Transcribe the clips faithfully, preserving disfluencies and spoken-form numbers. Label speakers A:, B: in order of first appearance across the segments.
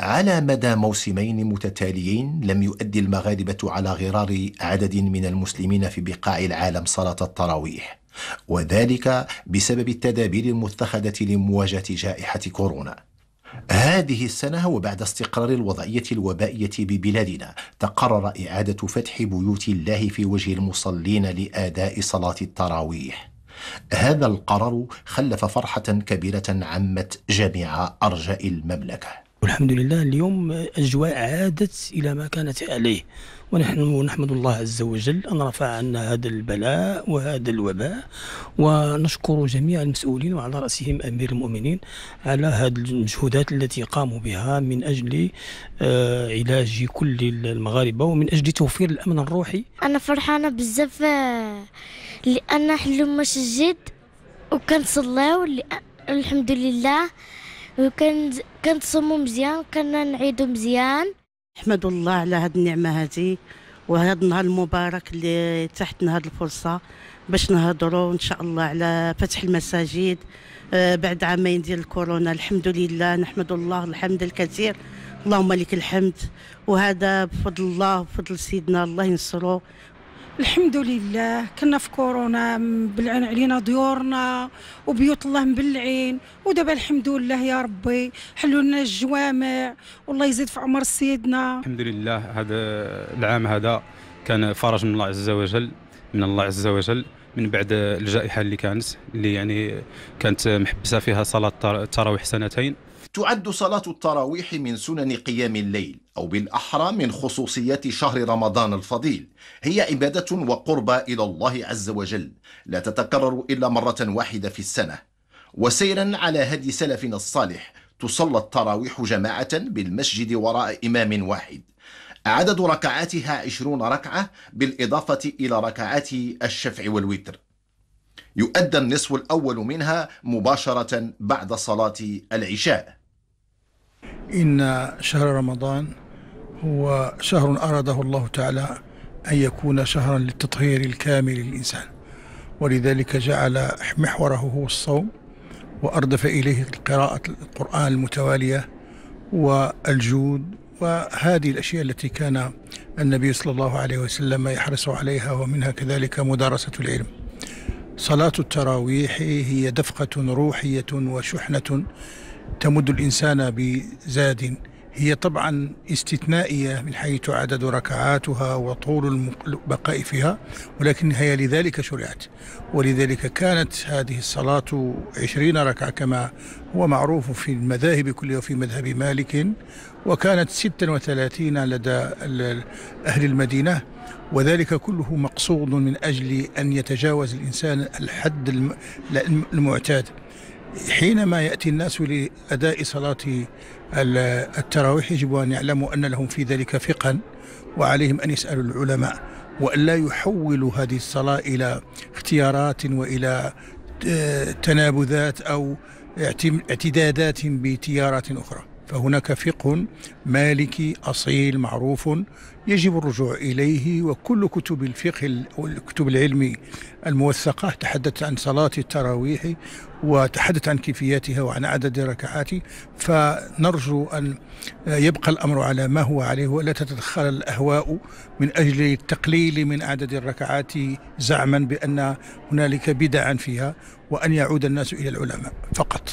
A: على مدى موسمين متتاليين لم يؤدي المغاربة على غرار عدد من المسلمين في بقاع العالم صلاة التراويح، وذلك بسبب التدابير المتخذة لمواجهة جائحة كورونا. هذه السنة وبعد استقرار الوضعية الوبائية ببلادنا تقرر إعادة فتح بيوت الله في وجه المصلين لأداء صلاة التراويح. هذا القرار خلف فرحة كبيرة عمت جميع أرجاء المملكة.
B: والحمد لله اليوم أجواء عادت إلى ما كانت عليه، ونحن نحمد الله عز وجل أن رفع عنا هذا البلاء وهذا الوباء، ونشكر جميع المسؤولين وعلى رأسهم أمير المؤمنين على هذه المجهودات التي قاموا بها من أجل علاج كل المغاربة ومن أجل توفير الأمن الروحي.
C: أنا فرحانة بزاف لأن حلو مسجد وكنصليو الحمد لله، وكان كنتصوموا مزيان وكنا نعيدوا مزيان.
D: احمد الله على هذه النعمه هذه وهذا النهار المبارك اللي تحتنا هذه الفرصه باش نهضروا ان شاء الله على فتح المساجد بعد عامين ديال الكورونا. الحمد لله، نحمد الله الحمد الكثير، اللهم لك الحمد، وهذا بفضل الله وبفضل سيدنا الله ينصره.
E: الحمد لله كنا في كورونا مبلعين علينا ديورنا وبيوت الله مبلعين، ودابا الحمد لله يا ربي حلوا لنا الجوامع والله يزيد في عمر سيدنا.
F: الحمد لله هذا العام هذا كان فرج من الله عز وجل من الله عز وجل من بعد الجائحة اللي كانت اللي يعني كانت محبسة فيها صلاة التراويح سنتين.
A: تعد صلاة التراويح من سنن قيام الليل، أو بالأحرى من خصوصيات شهر رمضان الفضيل. هي عبادة وقربة إلى الله عز وجل لا تتكرر إلا مرة واحدة في السنة، وسيرا على هدي سلفنا الصالح تصلى التراويح جماعة بالمسجد وراء إمام واحد. عدد ركعاتها عشرون ركعة بالإضافة إلى ركعات الشفع والوتر. يؤدى النصف الأول منها مباشرة بعد صلاة العشاء.
G: إن شهر رمضان هو شهر أراده الله تعالى أن يكون شهرا للتطهير الكامل للإنسان، ولذلك جعل محوره هو الصوم، وأردف إليه قراءة القرآن المتوالية والجود وهذه الأشياء التي كان النبي صلى الله عليه وسلم يحرص عليها، ومنها كذلك مدارسة العلم. صلاة التراويح هي دفقة روحية وشحنة تمد الإنسان بزاد، هي طبعا استثنائية من حيث عدد ركعاتها وطول البقاء فيها، ولكن هي لذلك شرعت، ولذلك كانت هذه الصلاة عشرين ركعة كما هو معروف في المذاهب كلها وفي مذهب مالك، وكانت ستة وثلاثين لدى أهل المدينة، وذلك كله مقصود من أجل أن يتجاوز الإنسان الحد المعتاد. حينما يأتي الناس لأداء صلاة التراويح يجب أن يعلموا أن لهم في ذلك فقها، وعليهم أن يسألوا العلماء وأن لا يحولوا هذه الصلاة إلى اختيارات وإلى تنابذات أو اعتدادات بتيارات أخرى. فهناك فقه مالكي أصيل معروف يجب الرجوع إليه، وكل كتب الفقه والكتب العلم الموثقة تحدثت عن صلاة التراويح وتحدث عن كيفياتها وعن عدد ركعات، فنرجو أن يبقى الأمر على ما هو عليه ولا تتدخل الأهواء من أجل التقليل من عدد الركعات زعما بأن هنالك بدعا فيها، وأن يعود الناس إلى العلماء فقط.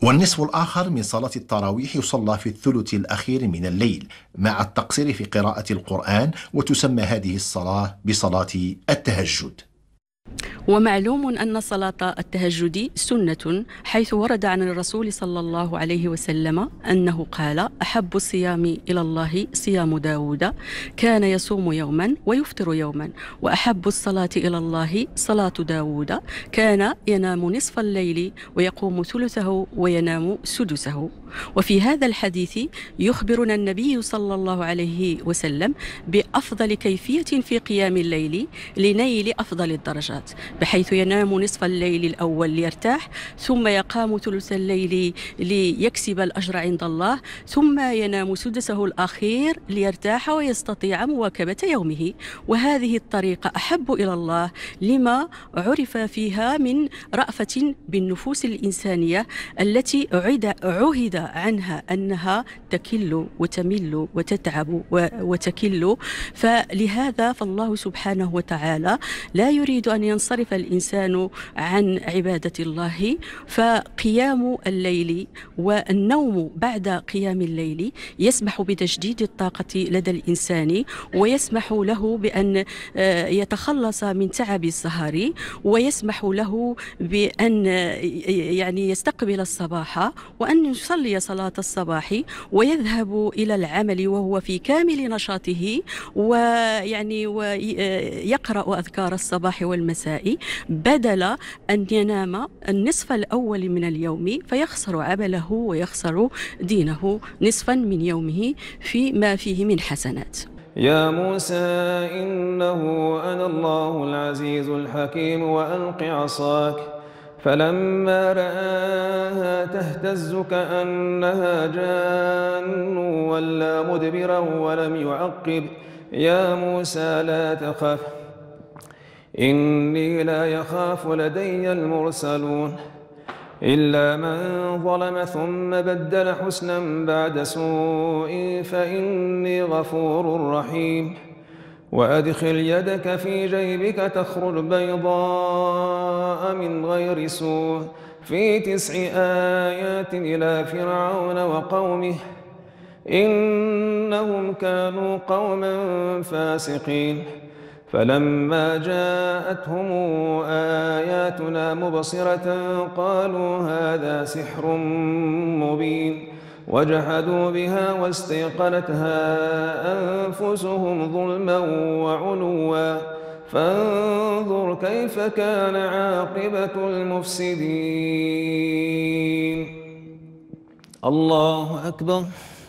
A: والنصف الآخر من صلاة التراويح يصلى في الثلث الأخير من الليل مع التقصير في قراءة القرآن، وتسمى هذه الصلاة بصلاة التهجد.
H: ومعلوم أن صلاة التهجد سنة، حيث ورد عن الرسول صلى الله عليه وسلم أنه قال: أحب الصيام إلى الله صيام داود، كان يصوم يوما ويفطر يوما، وأحب الصلاة إلى الله صلاة داود، كان ينام نصف الليل ويقوم ثلثه وينام سدسه. وفي هذا الحديث يخبرنا النبي صلى الله عليه وسلم بأفضل كيفية في قيام الليل لنيل أفضل الدرجات، بحيث ينام نصف الليل الأول ليرتاح، ثم يقام ثلث الليل ليكسب الأجر عند الله، ثم ينام سدسه الأخير ليرتاح ويستطيع مواكبة يومه. وهذه الطريقة أحب إلى الله لما عرف فيها من رأفة بالنفوس الإنسانية التي عهد عهد عنها أنها تكل وتمل وتتعب وتكل. فلهذا فالله سبحانه وتعالى لا يريد أن ينصرف الإنسان عن عبادة الله، فقيام الليل والنوم بعد قيام الليل يسمح بتجديد الطاقة لدى الإنسان، ويسمح له بأن يتخلص من تعب السهر، ويسمح له بأن يعني يستقبل الصباح وأن يصلي صلاة الصباح ويذهب إلى العمل وهو في كامل نشاطه، ويعني ويقرأ أذكار الصباح والمساء، بدل أن ينام النصف الأول من اليوم فيخسر عمله ويخسر دينه نصفا من يومه فيما فيه من حسنات.
I: يا موسى إنه أنا الله العزيز الحكيم وألق عصاك، فلما رآها تهتز كأنها جان ولا مدبرا ولم يعقب. يا موسى لا تخف إني لا يخاف لدي المرسلون، إلا من ظلم ثم بدل حسنا بعد سوء فإني غفور رحيم. وأدخل يدك في جيبك تخرج بيضاء من غير سوء في تسع آيات إلى فرعون وقومه إنهم كانوا قوما فاسقين. فلما جاءتهم آياتنا مبصرة قالوا هذا سحر مبين، وجحدوا بها واستيقنتها أنفسهم ظلما وعلوا، فانظر كيف كان عاقبة المفسدين. الله أكبر.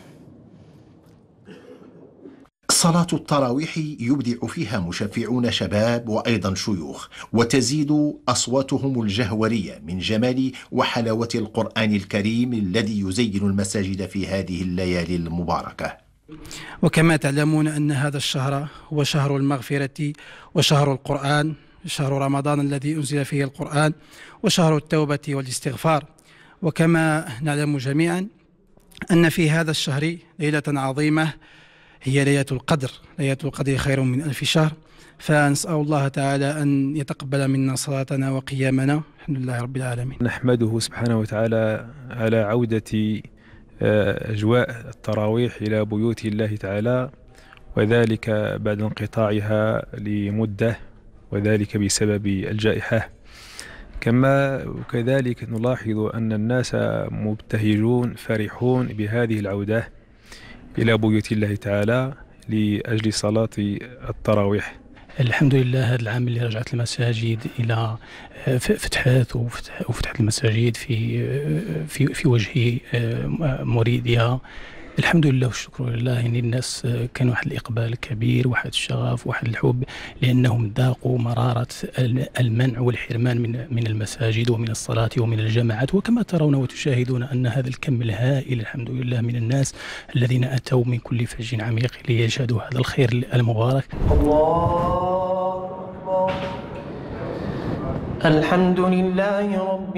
A: صلاة التراويح يبدع فيها مشفعون شباب وأيضا شيوخ، وتزيد أصواتهم الجهورية من جمال وحلاوة القرآن الكريم الذي يزين المساجد في هذه الليالي المباركة.
J: وكما تعلمون أن هذا الشهر هو شهر المغفرة وشهر القرآن، شهر رمضان الذي أنزل فيه القرآن، وشهر التوبة والاستغفار. وكما نعلم جميعا أن في هذا الشهر ليلة عظيمة هي ليلة القدر. ليلة القدر خير من ألف شهر، فنسأل الله تعالى أن يتقبل منا صلاتنا وقيامنا. الحمد لله رب العالمين.
F: نحمده سبحانه وتعالى على عودة أجواء التراويح إلى بيوت الله تعالى، وذلك بعد انقطاعها لمدة، وذلك بسبب الجائحة. كما وكذلك نلاحظ أن الناس مبتهجون فرحون بهذه العودة إلى بيوت الله تعالى لأجل صلاة التراويح.
B: الحمد لله هذا العام اللي رجعت المساجد إلى فتحات وفتحت المساجد في في في وجه مريدها. الحمد لله والشكر لله. يعني الناس كان واحد الإقبال كبير، واحد الشغف، واحد الحب، لأنهم ذاقوا مرارة المنع والحرمان من من المساجد ومن الصلاة ومن الجماعات. وكما ترون وتشاهدون أن هذا الكم الهائل الحمد لله من الناس الذين أتوا من كل فج عميق ليشهدوا هذا الخير المبارك.
K: الله أكبر. الحمد لله رب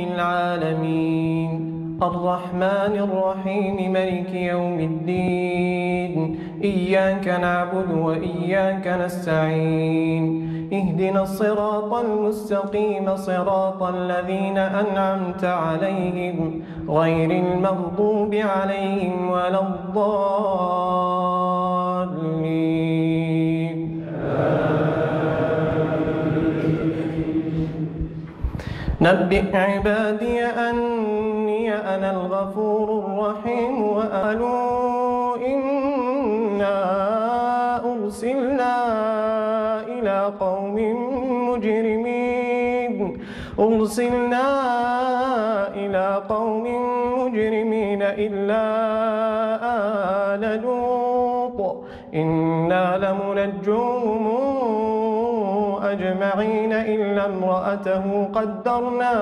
K: العالمين الرحمن الرحيم مالك يوم الدين إياك نعبد وإياك نستعين اهدنا الصراط المستقيم صراط الذين أنعمت عليهم غير المغضوب عليهم ولا الضالين. نبئ عبادي أني أنا الغفور الرحيم وقالوا إنا أرسلنا إلى قوم مجرمين أرسلنا إلى قوم مجرمين إلا آل لوط إنا لمنجوهم أجمعين إلا امرأته قدرنا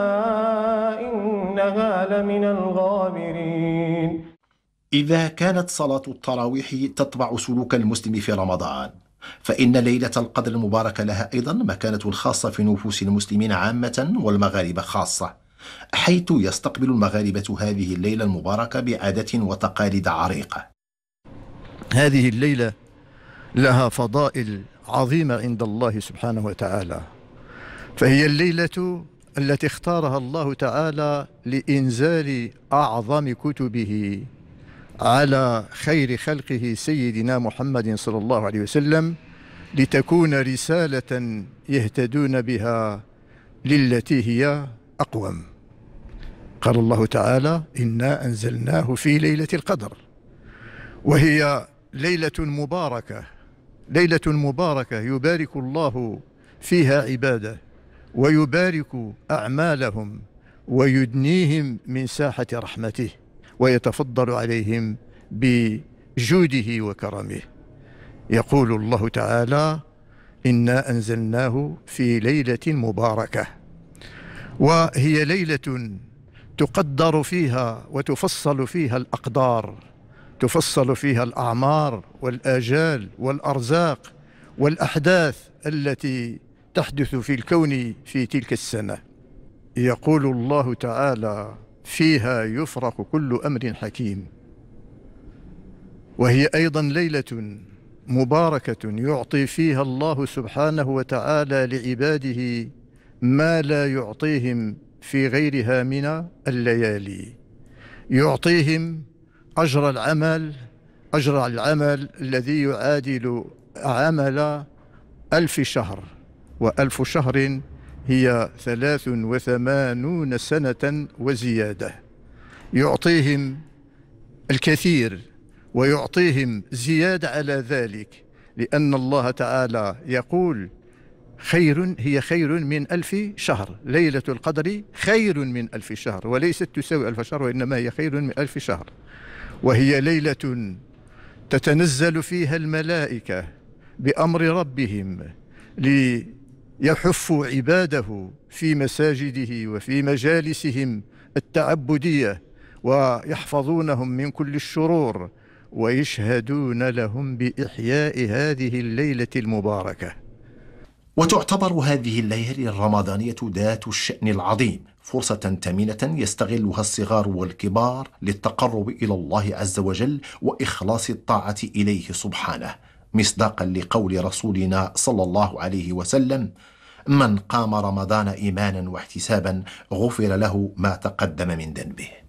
K: إنها لمن الغابرين.
A: إذا كانت صلاة التراويح تتبع سلوك المسلم في رمضان، فإن ليلة القدر المباركة لها أيضا مكانة خاصة في نفوس المسلمين عامة والمغاربة خاصة، حيث يستقبل المغاربة هذه الليلة المباركة بعادة وتقاليد عريقة.
L: هذه الليلة لها فضائل عظيمة عند الله سبحانه وتعالى، فهي الليلة التي اختارها الله تعالى لإنزال أعظم كتبه على خير خلقه سيدنا محمد صلى الله عليه وسلم، لتكون رسالة يهتدون بها للتي هي أقوم. قال الله تعالى: إنا أنزلناه في ليلة القدر، وهي ليلة مباركة، ليلة مباركة يبارك الله فيها عباده ويبارك أعمالهم ويدنيهم من ساحة رحمته ويتفضل عليهم بجوده وكرمه. يقول الله تعالى: إنا أنزلناه في ليلة مباركة، وهي ليلة تقدر فيها وتفصل فيها الأقدار، تفصل فيها الأعمار والآجال والأرزاق والأحداث التي تحدث في الكون في تلك السنة. يقول الله تعالى: فيها يفرق كل أمر حكيم. وهي أيضا ليلة مباركة يعطي فيها الله سبحانه وتعالى لعباده ما لا يعطيهم في غيرها من الليالي، يعطيهم أجر العمل أجر العمل الذي يعادل عمل ألف شهر، وألف شهر هي ثلاث وثمانون سنة وزيادة. يعطيهم الكثير ويعطيهم زيادة على ذلك، لأن الله تعالى يقول: خير هي خير من ألف شهر، ليلة القدر خير من ألف شهر، وليست تساوي ألف شهر، وإنما هي خير من ألف شهر. وهي ليلة تتنزل فيها الملائكة بأمر ربهم ليحفوا عباده في مساجده وفي مجالسهم التعبدية، ويحفظونهم من كل الشرور، ويشهدون لهم بإحياء هذه الليلة المباركة.
A: وتعتبر هذه الليالي الرمضانية ذات الشأن العظيم فرصة ثمينة يستغلها الصغار والكبار للتقرب إلى الله عز وجل وإخلاص الطاعة إليه سبحانه، مصداقا لقول رسولنا صلى الله عليه وسلم: من قام رمضان إيمانا واحتسابا غفر له ما تقدم من ذنبه.